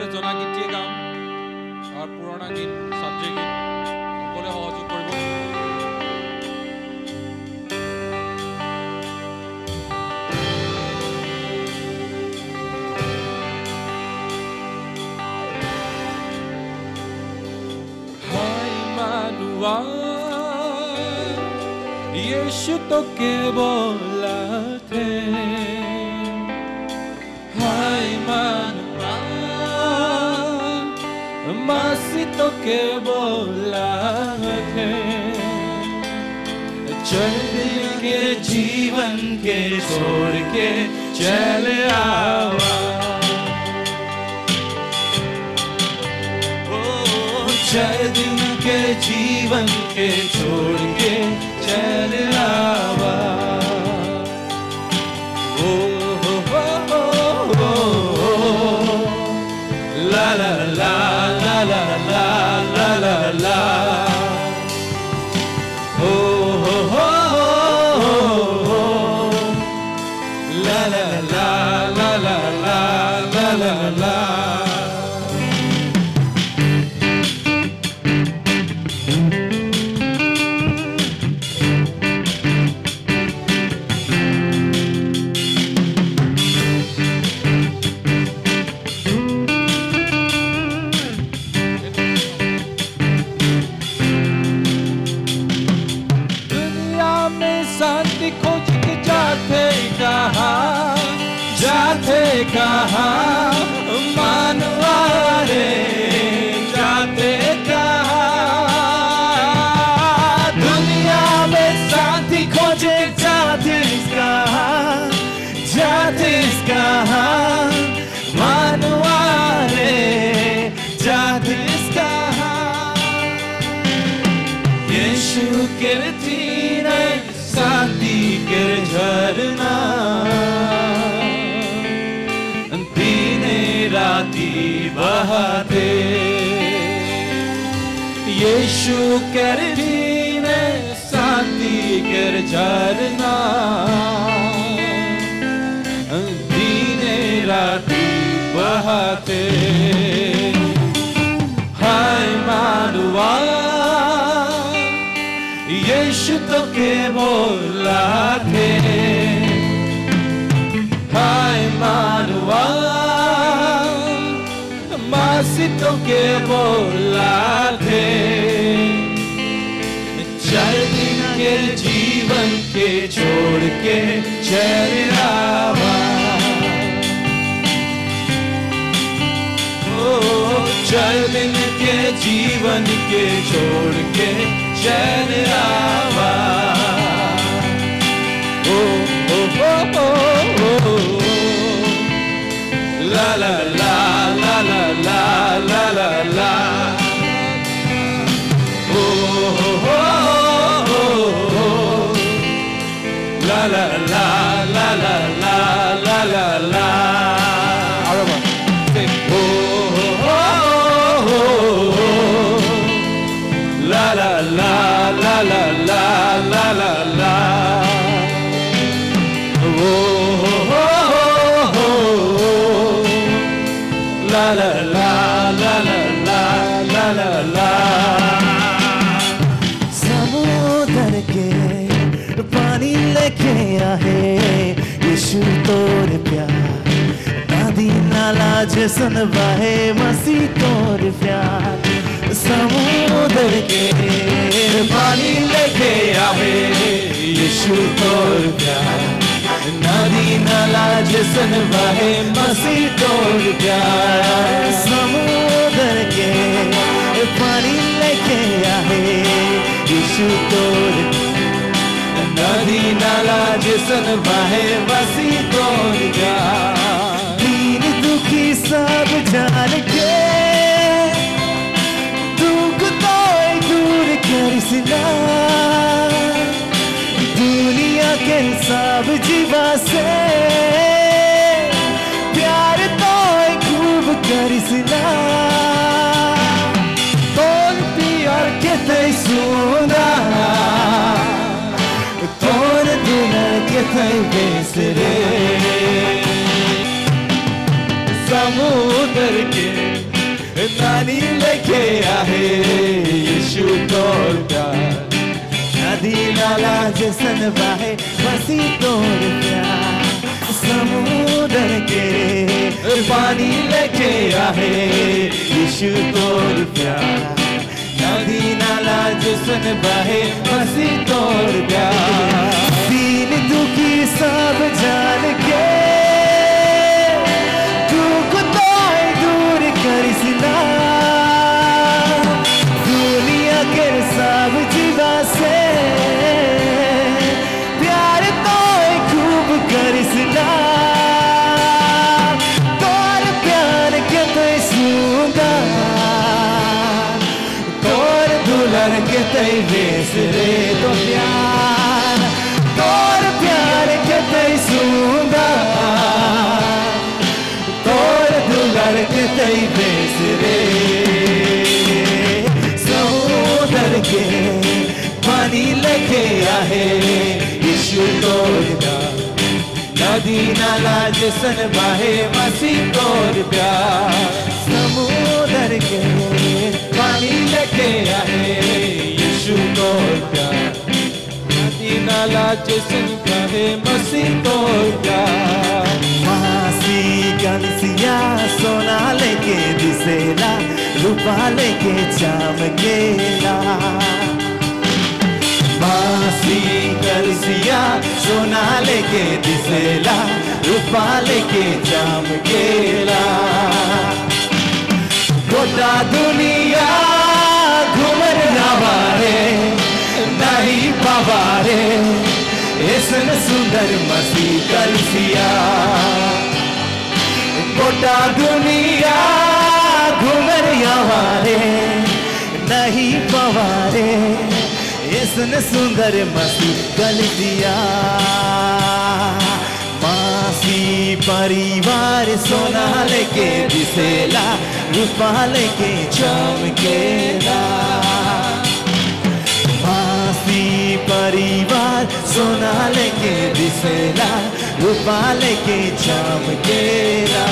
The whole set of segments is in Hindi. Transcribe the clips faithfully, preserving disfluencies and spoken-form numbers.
সকলে জনা গীতিয়ে গাম আর পুরোনা গীত সাবজে গীত সকলে সহযোগ কৰিব। হাই মানুৱা यीशु तो केवल थे, हाय मानवा मसीह तो केवल थे। चल के जीवन के छोड़ के चले आवा, चल दिन के जीवन के छोड़ के चल आवा। ओ हो हो हो हो ला ला ला ला ला ला ला ला ला ओ हो हो हो ला ला ला ला ला ला ला ला। शांति खोज के जाते कहाँ, जाते कहाँ मानवा रे, जाते कहाँ दुनिया में शांति खोजे जाते कहाँ, जाते कहाँ मानवा रे, जाते कहाँ। यीशु के तीने शांति के झरना दिने राती बहाते, यीशु के दिने शांति के झरना दिने राती बहाते। हाय मानवा यीशु तो केवल थे, हाय मानवा मसीह तो केवल थे। चार दिन के जीवन के छोड़ के चले आवा, ओ चार दिन के जीवन के छोड़ के चले आवा। ओ ओ ओ ओ ला ला ला ला ला ला ला ला ला ओ ओ ला ला ला ला ला ला ला ला ला आरामा ओ la la la la la la la la la oh oh oh oh la la la la la la la la la। समुद्र के पानी लेके आए यीशु तोरे प्यार, नदी नाला जैसन बहे मसीह तोरे प्यार। समुद्र के पानी लेके आवे यीशु तोर प्यार, नदी नाला जैसन बहे मसीह तोर प्यार। समुद्र के पानी लेके आए यीशु तोर, नदी नाला जैसन बहे मसीह तोर प्यार। दीन दुखी सब जान के करिसना, दुनिया के सब जीवा से प्यार तो खूब करिसना। तोर प्यार के ते सुना, तोर दिन के ते बेसरे। समुद्र के नानी लेके आए यीशु तोर प्यार नदी नाला जैसन बहे मसी तोर प्यार समुद्र के पानी लेके आए यीशु तोर प्यार नदी नाला जैसन बहे मसी तोर प्यार दीन दुखी सब जान के दुख तो दूर करिसना दुनिया के सब जीवा से प्यार तो खूब करिसना तोर प्यार के तो सुंदर तोर दुल्हन के तई बेस रे तो प्यार तोर प्यार के तई सुंदर तोर दुल्हन के तई बेस रे समुद्र के पानी लेके आए यीशु तोर प्यार नदी नाला जैसन बहे मसी तोर प्यार समुद्र के पानी लेके आए यीशु तोर प्यार नदी नाला जैसन बहे मसी तोर प्यार मासी कलसिया सोना लेके दिसेला रूपा लेके चमकेला मासी कलसिया सोना लेके दिसेला रूपा लेके चमकेला गोटा दुनिया घूमर नवारे नहीं पवारे ऐसन सुंदर मसी कलसिया गोटा दुनिया घूमर नवारे नहीं पवारे ऐसन सुंदर मसी कलसिया मासी परिवार सोना लेके दिसेला रूपा लेके चमकेला मासी परिवार सोना लेके दिसेला रूपा लेके चमकेला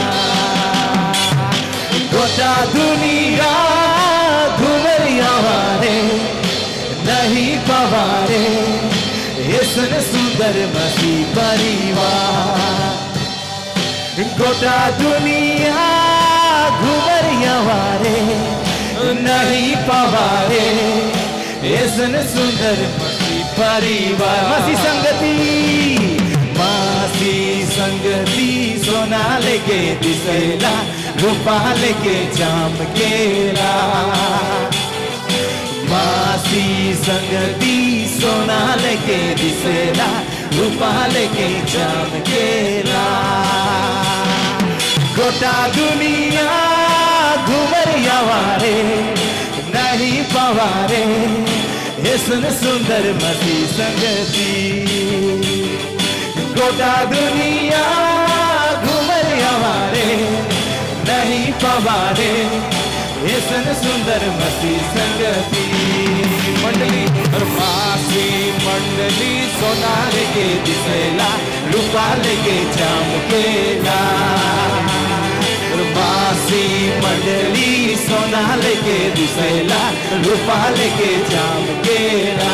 गोटा दुनिया घूमरिया वारे नहीं पवारे ऐसन सुंदर मसी परिवार गोटा दुनिया घूमरिया वारे नहीं पवारे ऐसन सुंदर मसी परिवार मसी संगति मासी संगति सोना लेके दिसेला रूपा लेके चमकेला मासी संगति सोना लेके दिसेला रूपा लेके चमकेला गोटा दुनिया घूमरिया वारे नहीं पवारे ऐसन सुंदर मसी संगति गोटा दुनिया घूमरिया वारे नहीं पवारे ऐसन सुंदर मसी संगति मंडली और मासी मंडली सोना लेके दिसेला रूपा लेके चमकेला मासी मंडली सोना लेके दिसेला रूपा लेके चमकेला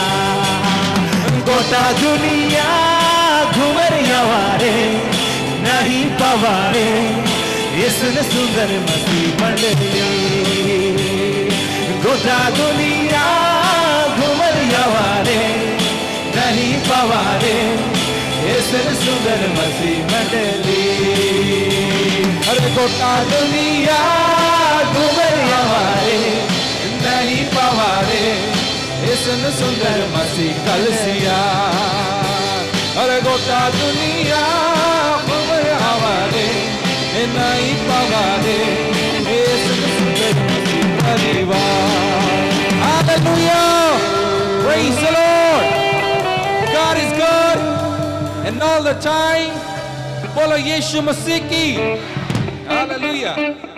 गोटा दुनिया घूमरिया वारे नहीं पवारे ऐसन सुंदर मसी मंडली गोटा दुनिया घूमरिया वारे नहीं पवारे ऐसन सुंदर मसी मंडली अरे गोटा दुनिया घूमरिया वारे नहीं पवारे ऐसन सुंदर मसी कलसिया अरे गोटा दुनिया घूमरिया वारे नहीं पवारे ऐसन सुंदर मसी परिवार Hallelujah! Praise the Lord! God is good and all the time. Bolo Yeshu Masih ki. Hallelujah!